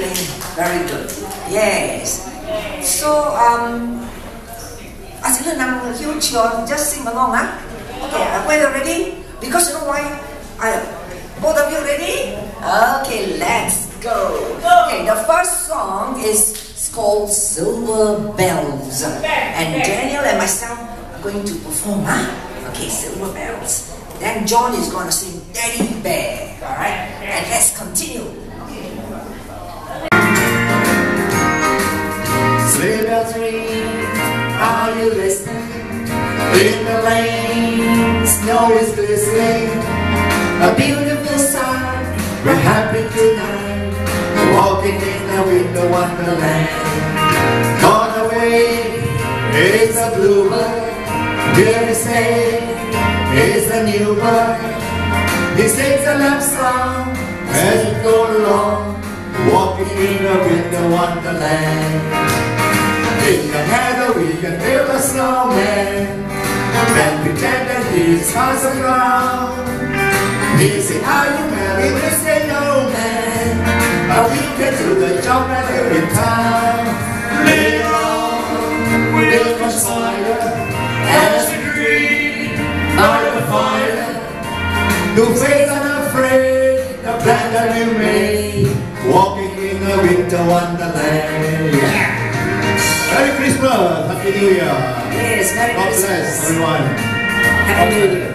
playing very good. Yes. So, as you know, huge, just sing along, huh? Okay, are you ready? Because you know why? Both of you ready? Okay, let's go. Okay, the first song is called Silver Bells. And Daniel and myself are going to perform, huh? Okay, Silver Bells. Then John is going to sing Teddy Bear. Alright? And let's continue. Sleigh bells ring, are you listening? In the lane, snow is glistening. A beautiful sight, we're happy tonight, walking in a winter wonderland. Gone away is a bluebird, here to stay is a new bird. He sings a love song as we go along, walking in a winter wonderland. In the meadow we can build a snowman, then pretend that he's fast around. He say, are you married? We say no, man, but we can do the job right here in town. Later on, we'll conspire as we dream by the fire, to face unafraid the plan that we made, walking in a winter wonderland. Yeah. Merry Christmas, Happy New Year. Yes, Merry Christmas. God bless everyone. Happy New Year.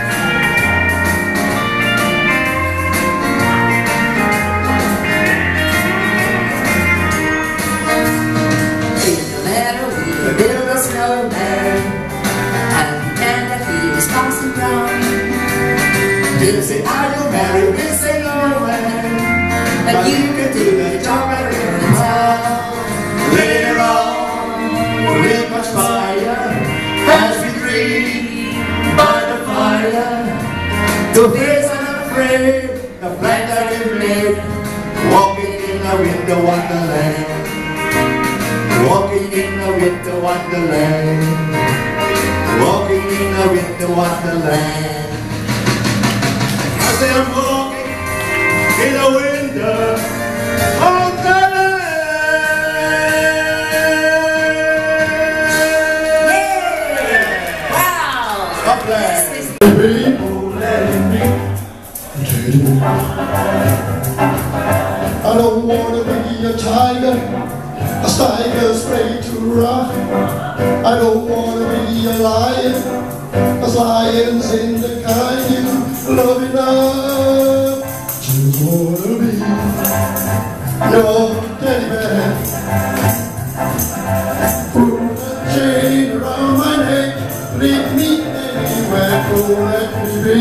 Build a snowman and pretend that he is bouncing round. He'll say, are you married? We'll say no, man, but you can do the job right here in town. Later on, we'll catch fire as we dream by the fire, to face unafraid the plan that we made, walking in a winter wonderland. Walking in a winter wonderland, walking in a winter wonderland. I say I'm walking in a winter wonderland. Yeah! Wow! God bless. People letting me. I don't want to be a tiger, a tiger straight to rock. I don't want to be a lion, as lions in the kind you love enough. Just want to be your teddy bear. Put a chain around my neck, lead me anywhere, don't let me be.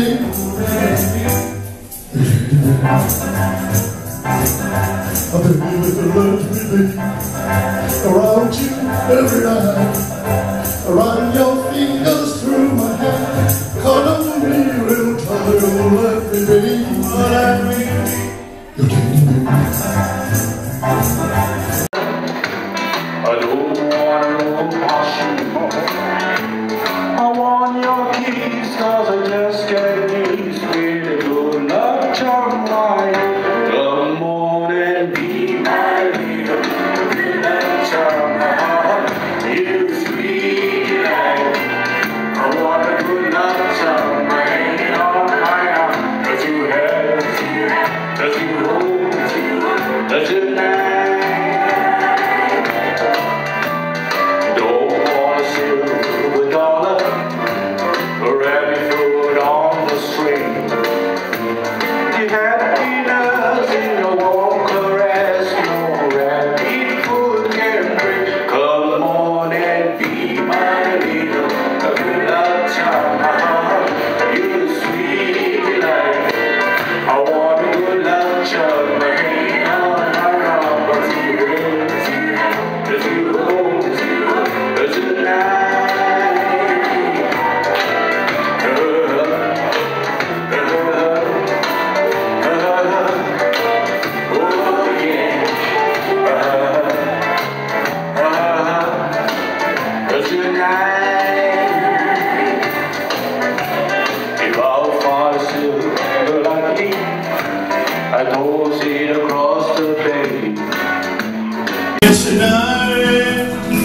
I believe it will let me be around you every night, around your fingers through my hair, cuddle me real tight, don't let me be, let me be your teddy bear. I don't want to wash you more. I want your keys, cause I just get these with a good luck charm line. Come on and be my little good luck charm line. You sweet delight. I want a good luck charm line on my arm. That you have, that you hold, that you like. Don't want a silver dollar or every foot on the string. You happiness in a warm caress, no rapid foot can bring. Come on and be my little good luck charm. You sweet delight. I want a good luck charm. I toss it across the bay. tonight.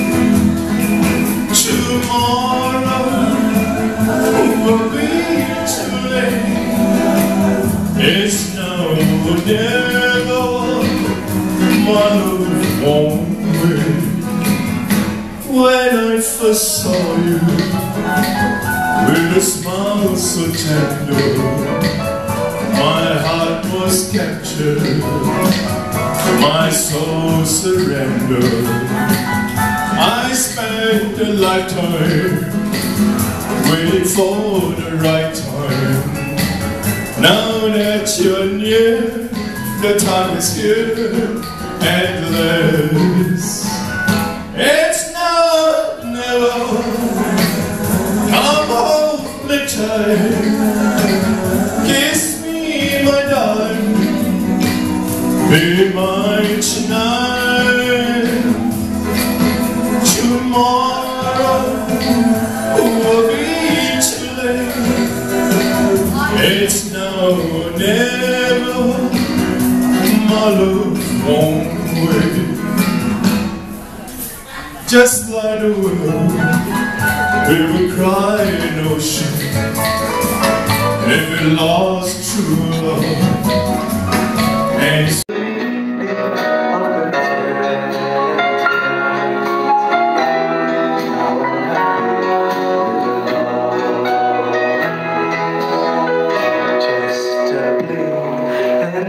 Tomorrow will be too late. It's now or never. My love won't wait. When I first saw you, with a smile so tender, my heart was captured, my soul surrendered. I spent a lifetime waiting for the right time. Now that you're near, the time is here, endless. It's now or never. Come hold me tight, kiss me, my darling, be mine tonight. Tomorrow will be too late. It's now or never. My love won't wait. Just like the world, we will cry in ocean if we lost true love. And just a blink and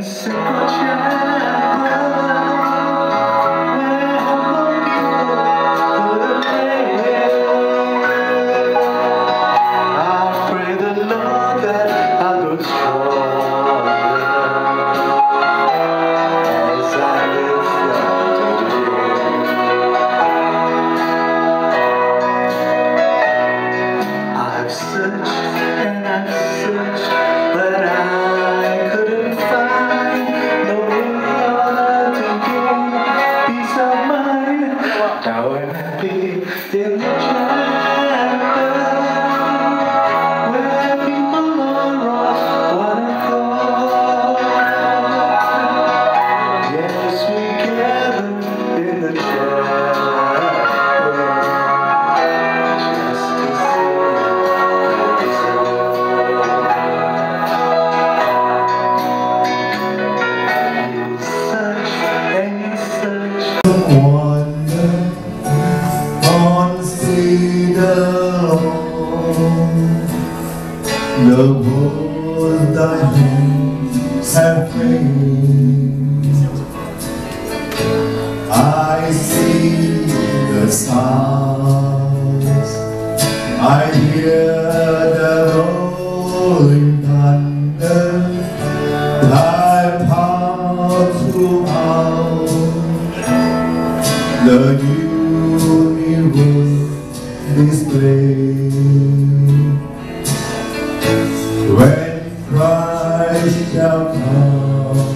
the world thy hands have framed. I see the stars, I hear the rolling thunder, thy power throughout the universe displayed. When Christ shall come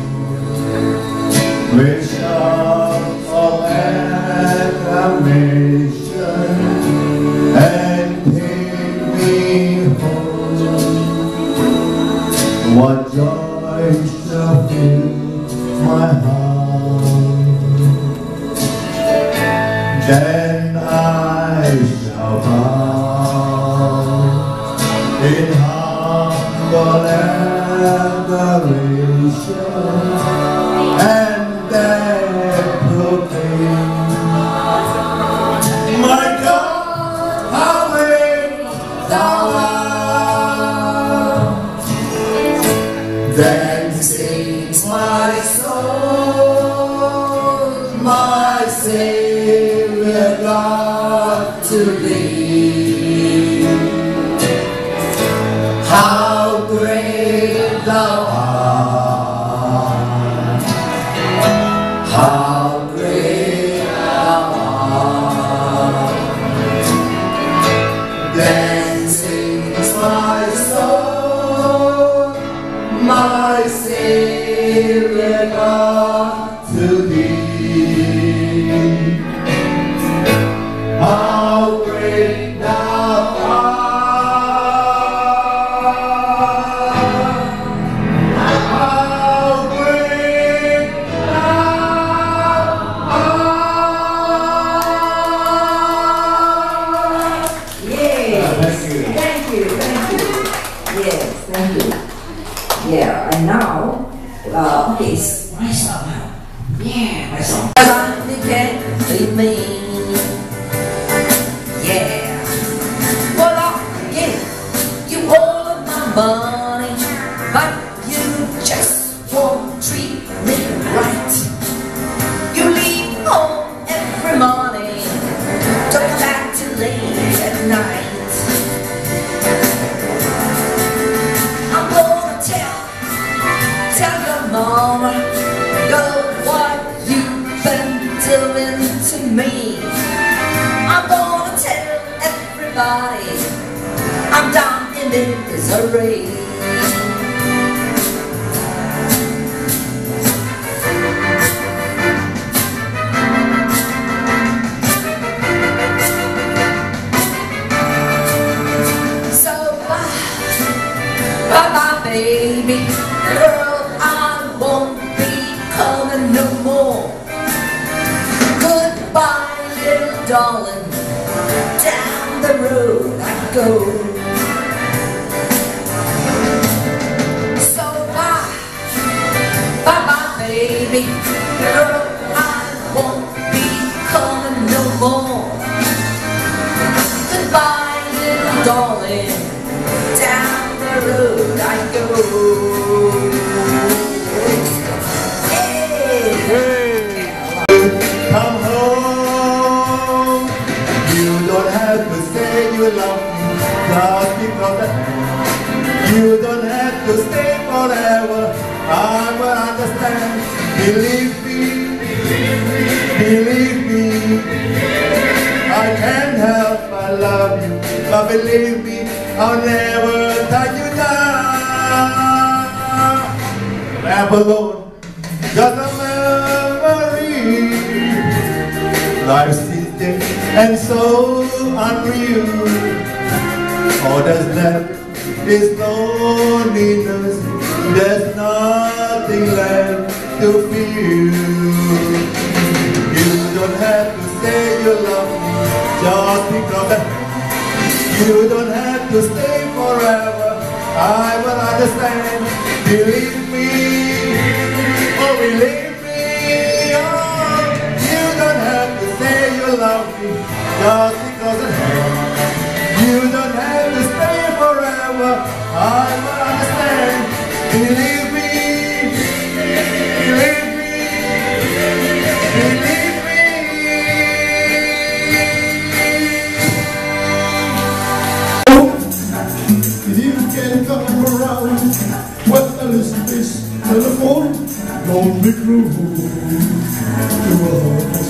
with shouts of acclamation and take me home, what joy shall fill my heart. Then I shall bow in humble adoration and then proclaim, my God, how great thou art. Then sings my soul, my Savior God, to thee. How great thou art, how great thou art. Then sings my soul, my Savior God, to thee. How great thou art. How great thou art. Thank you. Yeah, and now, okay, it's my song now. Yeah, my song. You can't leave me. Yeah. Well, I'll give you all of my money, but you just won't treat me right. You leave home every morning, don't come back till late at night. I'm gonna tell your mama, girl, what you've been doing to me. I'm gonna tell everybody I'm down in misery. So bye-bye, baby girl, I won't be coming no more. Goodbye, little darling, down the road I go. So bye-bye, baby girl, I won't be coming no more. Goodbye, little darling, down the road I go. Come home. You don't have to say you love me just because you don't have to stay forever. I will understand. Believe me, believe me. I can't help but love you, but believe me, I'll never let you down. Never alone, just a memory. Life's distant and so unreal. All that's left is loneliness. There's nothing left to feel. You don't have to say you love me just because you don't have to stay forever. I will understand. Believe me, oh believe me, oh. You don't have to say you love me just because you don't have to stay forever. I will understand. Believe me, believe me, believe me. If you can come around, well, listen this telephone, don't be cruel to us.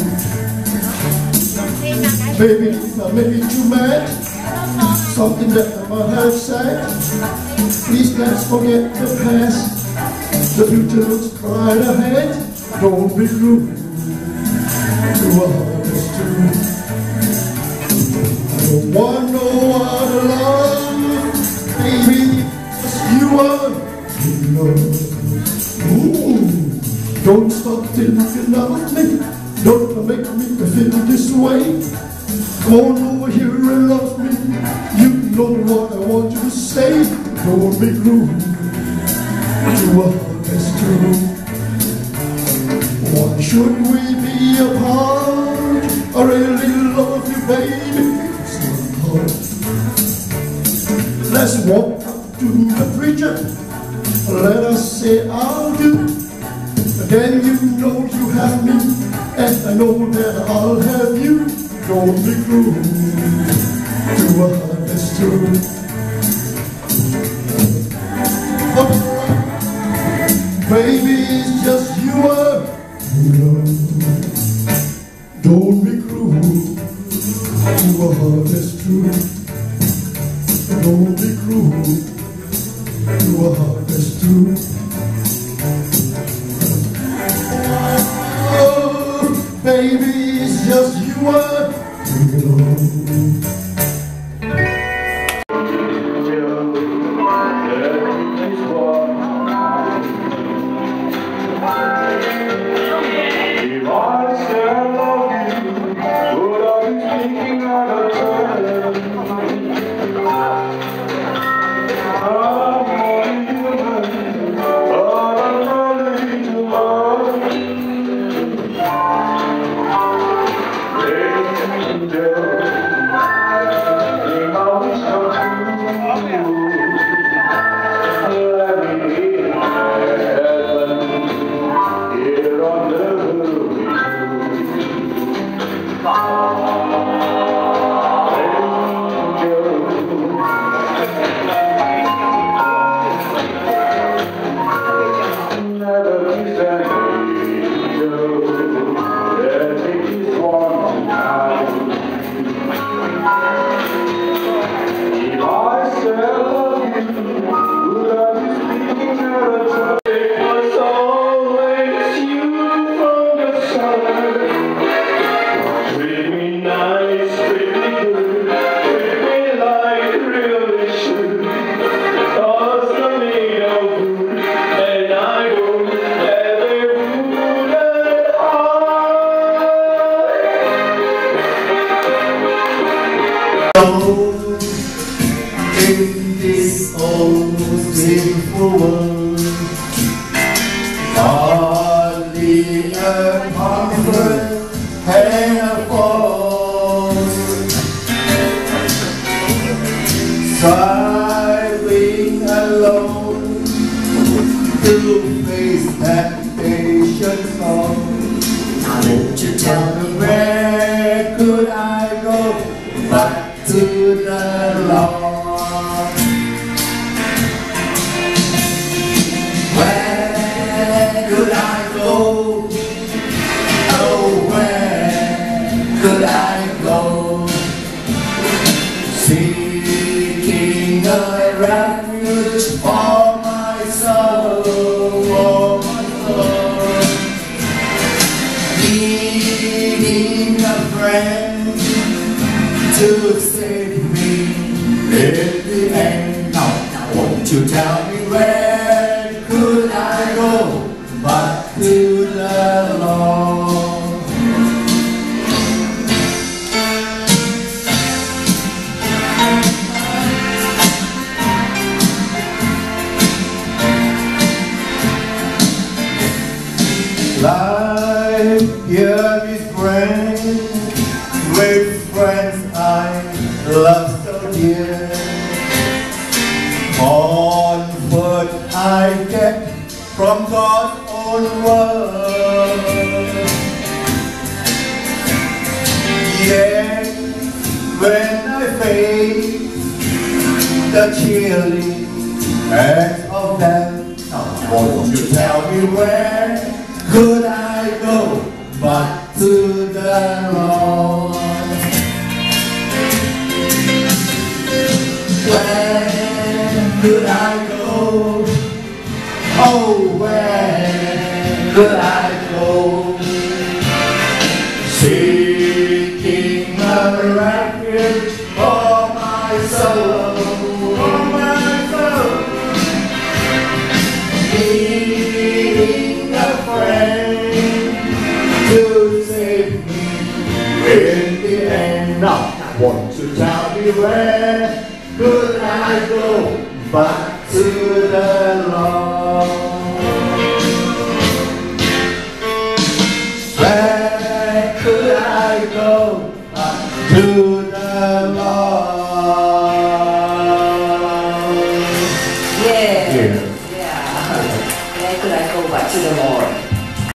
Baby, I made you mad, something that I might have said. Please let's forget the past, the future looks right ahead. Don't be cruel to us too. I don't want no other love, baby, just you are in love. Ooh, don't stop thinking of me, don't make me feel this way. Come on over here and love me, you know what I want you to say. Don't be cruel to us too. Why should we be apart? I really love you, baby. Let's walk up to the preacher, let us say I'll do. Then you know you have me, and I know that I'll have you. Don't be cruel to us too. Baby, it's just you are love. Don't be cruel to us too. Don't be cruel to us too. Oh, baby, it's just you are alone. Oh sinful world. On the earth comfort and fall, striving alone to face temptation's call. Now won't you tell me where could I go back to the Lord? Where could I go? Oh, where could I go? Seeking a refuge for my soul, for my soul. Needing a friend to save me in the end. Now won't you tell me where could I go back to the Lord? Life here is grand, with friends I love so dear. On foot I get from God's own word. Yet when I face the chilling hands of death, now won't you tell me where could I go back to the Lord? Where could I go? Oh, where could I go? Seeking a refuge for my soul, for my soul. Needing a friend to save me in the end. Now, won't you tell me where could I go back to the Lord? Where could I go back to the Lord? Yeah. Where could I go back to the Lord?